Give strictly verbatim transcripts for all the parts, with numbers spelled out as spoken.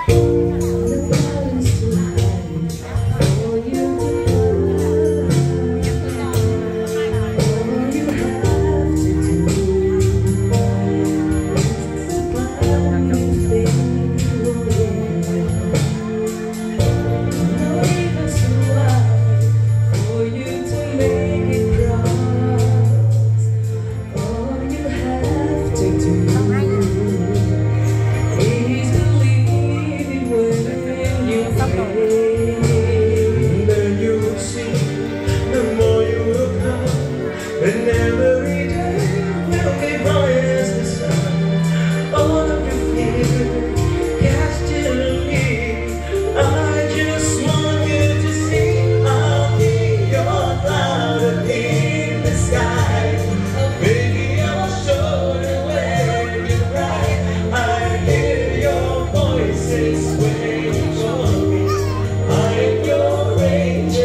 And every day will be bright as the sun. All of your fear cast to me. I just want you to see I'll be your cloud in the sky. Baby, I'll show you when you cry. I hear your voices when you call me. I'm your angel.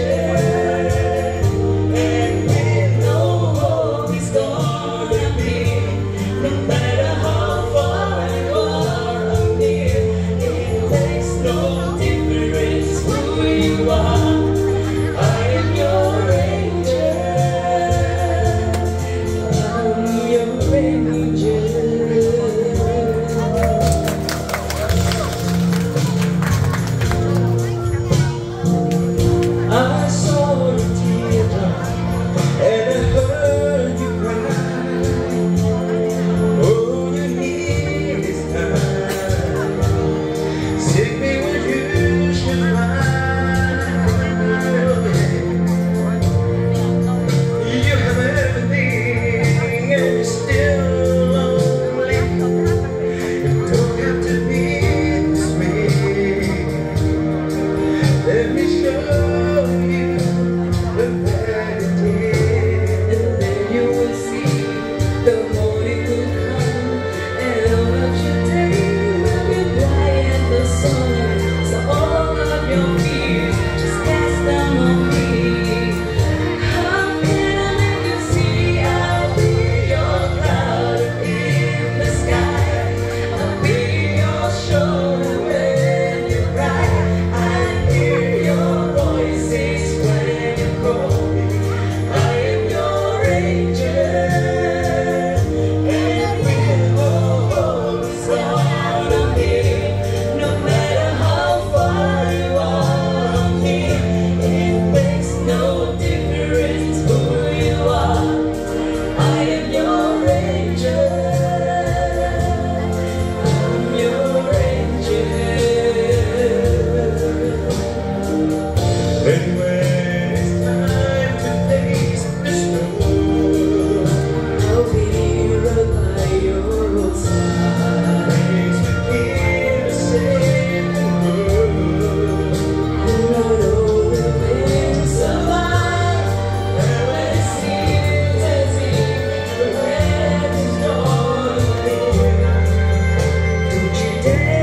Let me show you the vanity, and then you will see the morning will come, and all of your day will be bright as the sun. So all of your fears just cast down on me. How can I make you see I'll be your cloud in the sky? I'll be your shoulder when you cry. And when it's time to face the storm, I'll be right by your side. Makes me feel safe and good. And I know that we'll survive. And when it seems as if the end is gone, don't you dare